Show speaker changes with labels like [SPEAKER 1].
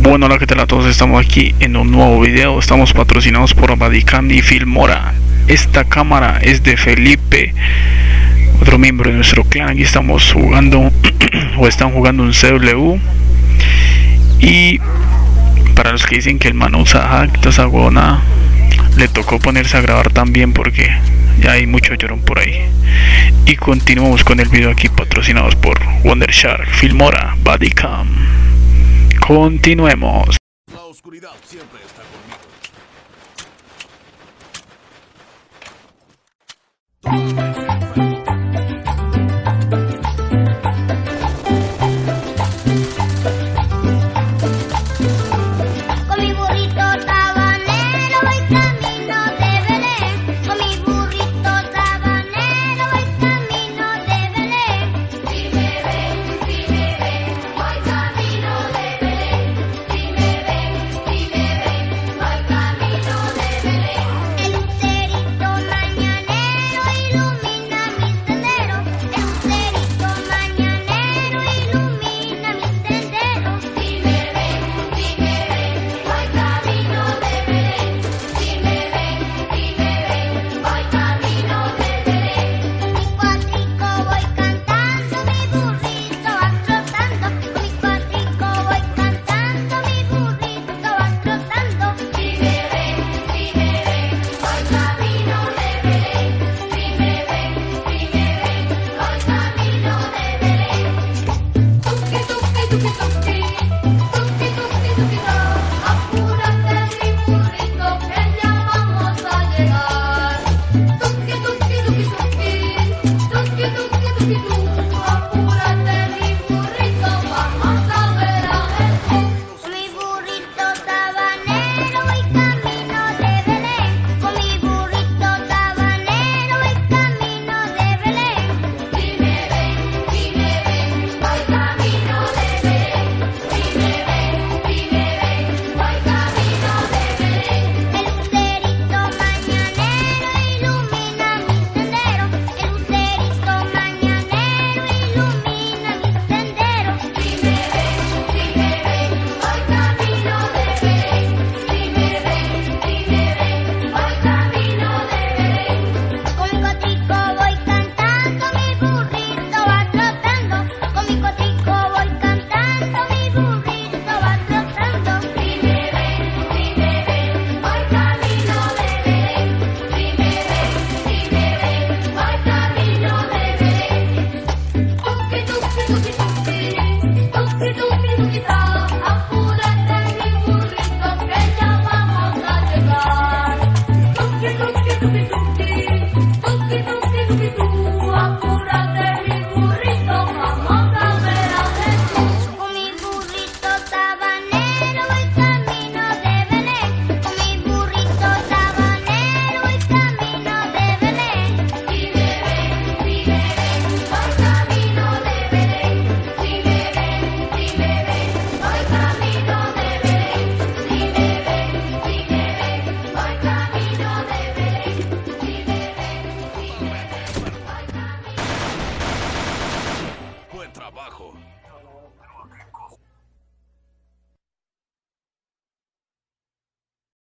[SPEAKER 1] Bueno, hola, ¿qué tal a todos? Estamos aquí en un nuevo video. Estamos patrocinados por Badicam y Filmora. Esta cámara es de Felipe, otro miembro de nuestro clan. Aquí estamos jugando o están jugando un CW. Y para los que dicen que el man usa hack, esa huevona, le tocó ponerse a grabar también porque ya hay mucho llorón por ahí. Y continuamos con el video aquí patrocinados por Wondershark, Filmora, Badicam. Continuemos.
[SPEAKER 2] La oscuridad siempre está conmigo.